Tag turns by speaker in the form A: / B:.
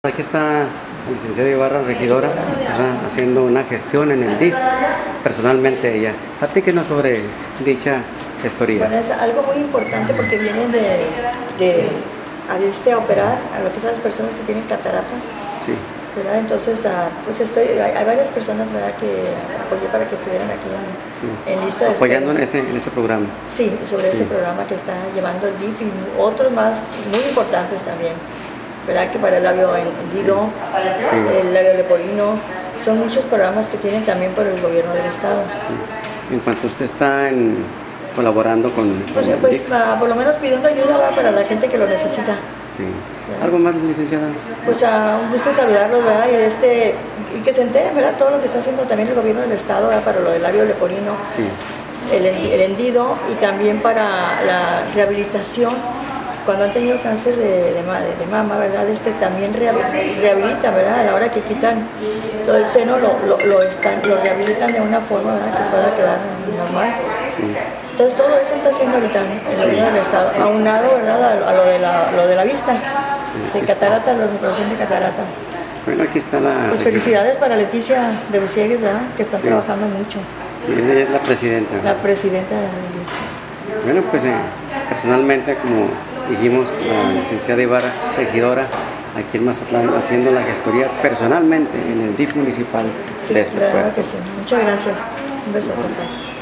A: Aquí está la licenciada Ibarra, regidora, haciendo una gestión en el DIF, personalmente ella. Platíquenos sobre dicha gestoría.
B: Bueno, es algo muy importante porque vienen a operar a lo que son las personas que tienen cataratas.
A: Sí.
B: ¿Verdad? Entonces, pues hay varias personas, ¿verdad?, que apoyé para que estuvieran aquí en lista de espera.
A: Apoyando en ese programa.
B: Sí, sobre ese programa que está llevando el DIF y otros más muy importantes también. ¿Verdad? Que para el labio hendido, el labio leporino, son muchos programas que tienen también por el gobierno del estado.
A: En cuanto usted está colaborando con
B: pues por lo menos pidiendo ayuda para la gente que lo necesita.
A: Sí. ¿Algo más, licenciada?
B: Pues un gusto saludarlos, ¿verdad? Y que se enteren, ¿verdad?, todo lo que está haciendo también el gobierno del estado, ¿verdad?, para lo del labio leporino, sí, el hendido, y también para la rehabilitación. Cuando han tenido cáncer de mama, ¿verdad?, también rehabilitan, ¿verdad?, a la hora que quitan todo el seno, lo rehabilitan de una forma, ¿verdad?, que pueda quedar normal. Sí. Entonces todo eso está haciendo ahorita el gobierno del estado, aunado, ¿verdad?, a lo de la vista, de catarata, la operación de catarata.
A: Bueno, aquí está la...
B: Pues felicidades para Leticia de Buciegues, ¿verdad?, que están trabajando mucho.
A: Y ella es la presidenta.
B: La presidenta del...
A: Bueno, pues personalmente, como dijimos, la licenciada Ibarra, regidora, aquí en Mazatlán, haciendo la gestoría personalmente en el DIF municipal de este pueblo.
B: Claro que sí. Muchas gracias. Un beso.